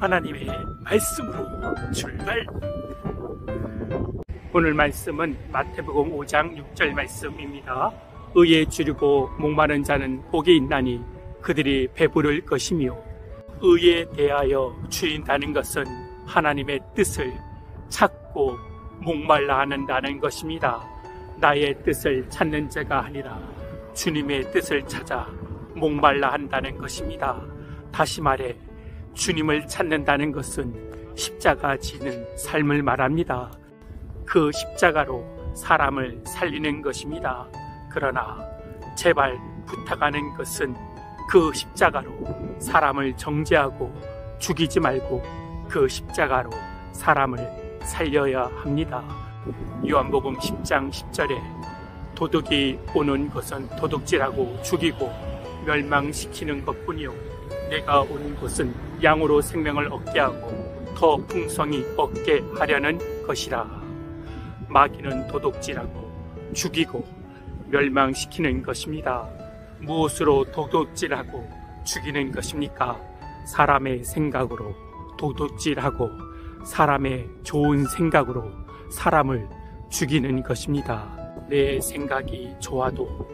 하나님의 말씀으로 출발! 오늘 말씀은 마태복음 5장 6절 말씀입니다. 의에 주르고 목마른 자는 복이 있나니 그들이 배부를 것이며, 의에 대하여 주인다는 것은 하나님의 뜻을 찾고 목말라 한다는 것입니다. 나의 뜻을 찾는 자가 아니라 주님의 뜻을 찾아 목말라 한다는 것입니다. 다시 말해 주님을 찾는다는 것은 십자가 지는 삶을 말합니다. 그 십자가로 사람을 살리는 것입니다. 그러나 제발 부탁하는 것은 그 십자가로 사람을 정죄하고 죽이지 말고 그 십자가로 사람을 살려야 합니다. 요한복음 10장 10절에 도둑이 오는 것은 도둑질하고 죽이고 멸망시키는 것뿐이요 내가 온 것은 양으로 생명을 얻게 하고 더 풍성히 얻게 하려는 것이라. 마귀는 도둑질하고 죽이고 멸망시키는 것입니다. 무엇으로 도둑질하고 죽이는 것입니까? 사람의 생각으로 도둑질하고 사람의 좋은 생각으로 사람을 죽이는 것입니다. 내 생각이 좋아도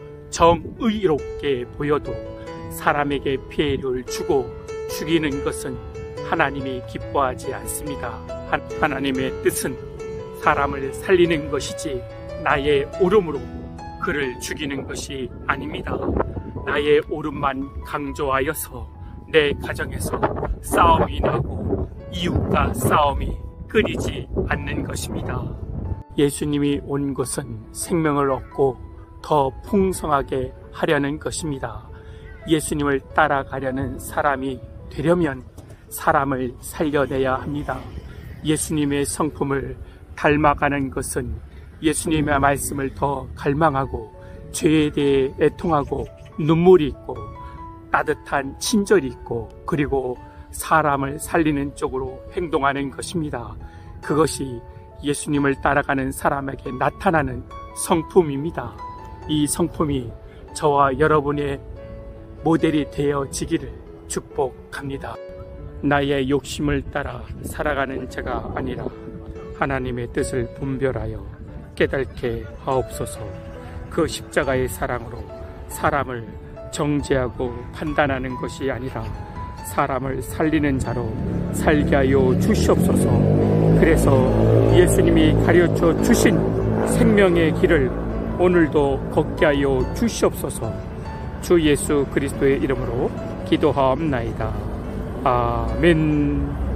정의롭게 보여도 사람에게 피해를 주고 죽이는 것은 하나님이 기뻐하지 않습니다. 하나님의 뜻은 사람을 살리는 것이지 나의 옳음으로 그를 죽이는 것이 아닙니다. 나의 옳음만 강조하여서 내 가정에서 싸움이 나고 이웃과 싸움이 끊이지 않는 것입니다. 예수님이 온 것은 생명을 얻고 더 풍성하게 하려는 것입니다. 예수님을 따라가려는 사람이 되려면 사람을 살려내야 합니다. 예수님의 성품을 닮아가는 것은 예수님의 말씀을 더 갈망하고 죄에 대해 애통하고 눈물이 있고 따뜻한 친절이 있고 그리고 사람을 살리는 쪽으로 행동하는 것입니다. 그것이 예수님을 따라가는 사람에게 나타나는 성품입니다. 이 성품이 저와 여러분의 모델이 되어지기를 축복합니다. 나의 욕심을 따라 살아가는 자가 아니라 하나님의 뜻을 분별하여 깨닫게 하옵소서. 그 십자가의 사랑으로 사람을 정죄하고 판단하는 것이 아니라 사람을 살리는 자로 살게 하여 주시옵소서. 그래서 예수님이 가르쳐 주신 생명의 길을 오늘도 걷게 하여 주시옵소서. 주 예수 그리스도의 이름으로 기도하옵나이다. 아멘.